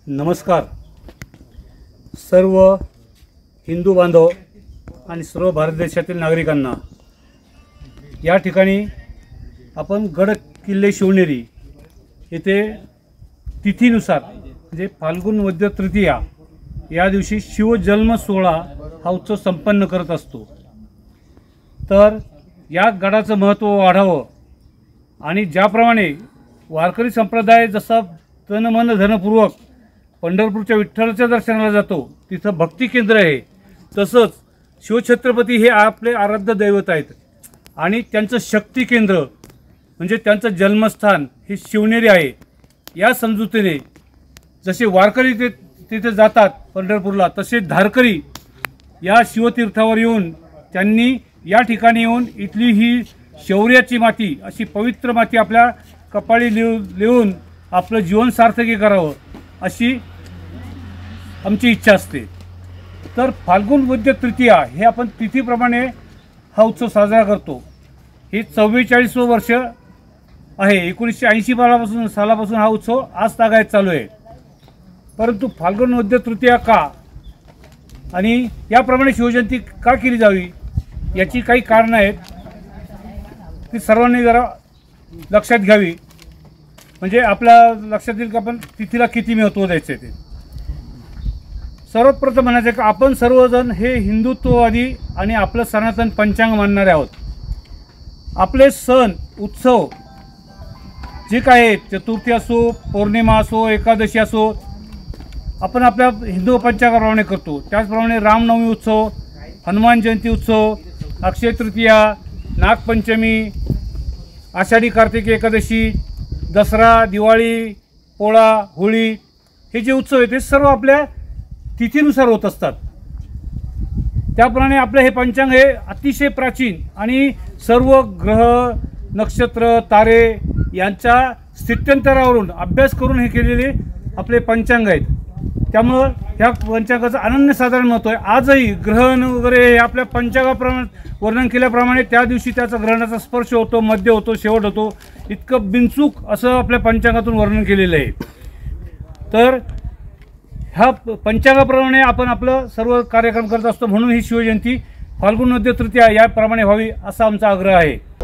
नमस्कार सर्व हिंदू बांधव आणि सर्व भारत देशातील नागरिकांना। या ठिकाणी आपण गड किल्ले शिवनेरी येथे तिथीनुसार म्हणजे फाल्गुन वद्य तृतीया या दिवशी शिवजन्म सोहळा हा उत्सव संपन्न करत असतो। तर या गडाचं महत्त्व वाढावं आणि ज्याप्रमाणे वारकरी संप्रदाय जसा तन मन धनपूर्वक पंढरपूरच्या विठ्ठलाच्या दर्शनाला जातो, तिथं भक्ती केंद्र आहे, तसंच शिवछत्रपती हे आपले आराध्य दैवत आहेत आणि त्यांचं शक्ती केंद्र म्हणजे त्यांचं जन्मस्थान हे शिवनेरी आहे। या समजुतीने जसे वारकरी तिथे जातात पंढरपूरला, तसे धारकरी या शिवतीर्थावर येऊन त्यांनी या ठिकाणी येऊन इथली ही शौर्याची माती अशी पवित्र माती आपल्या कपाळी लिहून आपलं जीवन सार्थकी करावं अशी आमची इच्छा असते। तर फाल्गुन वद्य तृतीया हे आपण तिथीप्रमाणे हा उत्सव साजरा करतो। हे 44वं वर्ष आहे। 1980 सालापासून हा उत्सव आज तागायत चालू आहे। परंतु फाल्गुन वद्य तृतीया का आणि याप्रमाणे शिवजयंती का केली जावी याची काही कारणं आहेत, ती सर्वांनी जरा लक्षात घ्यावी, म्हणजे आपल्या लक्षात येईल की आपण तिथीला किती महत्त्व द्यायचं आहे। ते सर्वात प्रथम म्हणायचं की आपण सर्वजण हे हिंदुत्ववादी आणि आपलं सनातन पंचांग मानणारे आहोत। आपले सण उत्सव जे काय आहेत, चतुर्थी असो, पौर्णिमा असो, एकादशी असो, आपण आपल्या हिंदू पंचांगाप्रमाणे करतो। त्याचप्रमाणे रामनवमी उत्सव, हनुमान जयंती उत्सव, अक्षय तृतीया, नागपंचमी, आषाढी कार्तिकी एकादशी, दसरा, दिवाळी, पोळा, होळी हे जे उत्सव आहेत ते सर्व आपल्या तिथीनुसार होत असतात। त्याप्रमाणे आपले हे पंचांग हे अतिशय प्राचीन आणि सर्व ग्रह, नक्षत्र, तारे यांच्या स्थित्यंतरावरून अभ्यास करून हे केलेले आपले पंचांग आहेत। त्यामुळं ह्या पंचांगाचं अनन्यसाधारण महत्त्व आहे। आजही ग्रहण वगैरे हे आपल्या पंचांगाप्रमाणे वर्णन केल्याप्रमाणे त्या दिवशी त्याचा ग्रहणाचा स्पर्श होतो, मध्य होतो, शेवट होतो, इतकं बिनचूक असं आपल्या पंचांगातून वर्णन केलेलं आहे। तर ह्या पंचांगाप्रमाणे आपण आपलं सर्व कार्यक्रम करत असतो, म्हणून ही शिवजयंती फाल्गुन वद्य तृतीया याप्रमाणे व्हावी असा आमचा आग्रह आहे।